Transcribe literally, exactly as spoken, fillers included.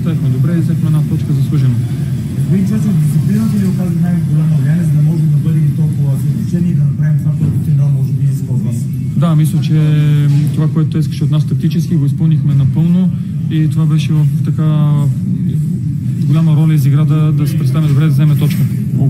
представихме добре и взехме една точка заслужено. Господин Чочев, дисциплината ли оказа най-голямо влияние, за да може да бъдем толкова съотношени и да направим това, което финал може би иска от вас? Да, мисля, че това, което искаше от нас тактически, го изпълнихме напълно и това беше в така голяма роля изигра да, да се представим добре да вземе точка.